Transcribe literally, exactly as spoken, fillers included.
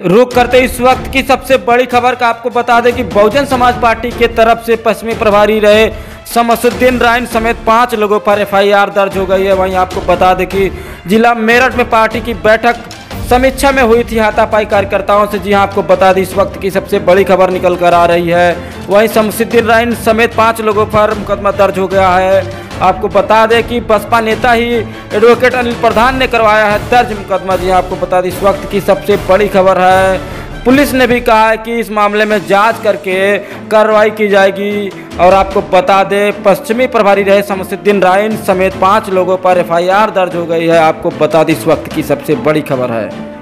रुक करते इस वक्त की सबसे बड़ी खबर का आपको बता दें कि बहुजन समाज पार्टी के तरफ से पश्चिमी प्रभारी रहे शमसुद्दीन राइन समेत पांच लोगों पर एफ आई आर दर्ज हो गई है। वहीं आपको बता दें कि जिला मेरठ में पार्टी की बैठक समीक्षा में हुई थी हाथापाई कार्यकर्ताओं से। जी हां, आपको बता दें इस वक्त की सबसे बड़ी खबर निकल कर आ रही है। वहीं शमसुद्दीन राइन समेत पाँच लोगों पर मुकदमा दर्ज हो गया है। आपको बता दें कि बसपा नेता ही एडवोकेट अनिल प्रधान ने करवाया है दर्ज मुकदमा। जी आपको बता दें इस वक्त की सबसे बड़ी खबर है। पुलिस ने भी कहा है कि इस मामले में जांच करके कार्रवाई की जाएगी। और आपको बता दें पश्चिमी प्रभारी रहे शमसुद्दीन राइन समेत पाँच लोगों पर एफ आई आर दर्ज हो गई है। आपको बता दें इस वक्त की सबसे बड़ी खबर है।